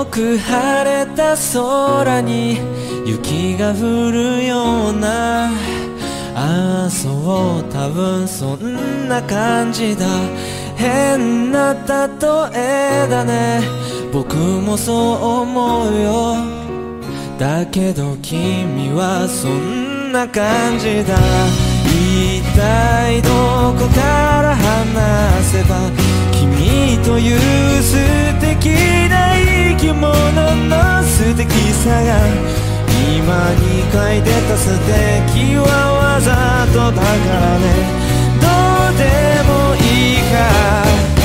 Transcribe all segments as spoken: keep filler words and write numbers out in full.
く晴れた空に雪が降るような、ああそう多分そんな感じだ。変な例えだね、僕もそう思うよ。だけど君はそんな感じだ。一体どこから話せば君という素敵な生き物の素敵さが、今に書いてた素敵はわざとだからね。どうでもいいか、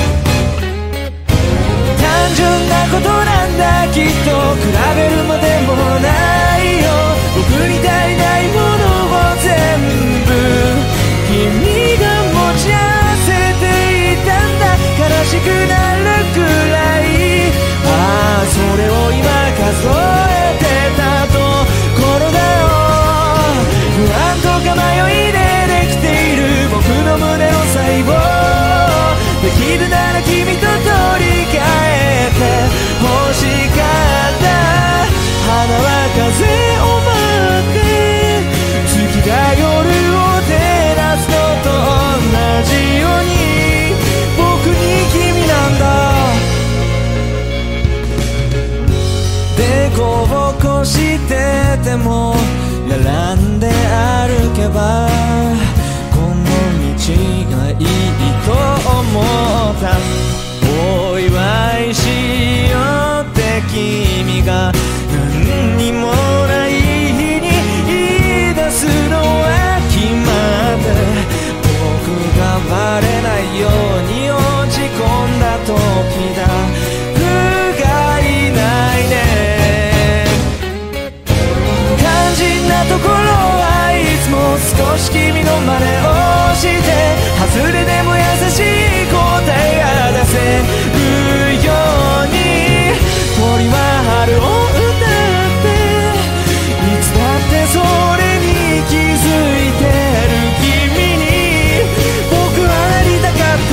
単純なことなんだ、きっと比べるまでもないよ。僕に足りないものを全部君が持ち合わせていたんだ。悲しくなるくらい、ああそれを今数えてたところだよ。不安とか迷いでできている僕の胸の細胞、できるなら君と取り替えて欲しかった。花は風を待って月が夜を照らすのと同じように僕に君なんだ。でこぼこしてても並んで歩けばこの道がいいと思った。お祝いしようって君が何にもない日に言い出すのは決まって、僕がバレないように落ち込んだ時だ。不甲斐ないね、肝心なところはいつも少し君の真似をして、外れでも優しい答えが出せるように、鳥は春を歌っていつだってそれに気づいてる君に僕はなりたかった。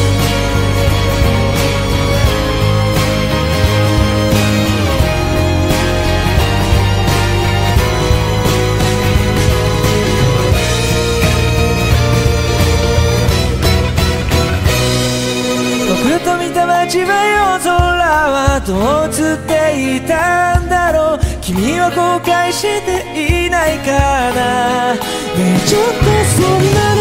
僕と見た街は夜空はどう映っていたんだろう。君は後悔していないかな。ねえちょっとそんな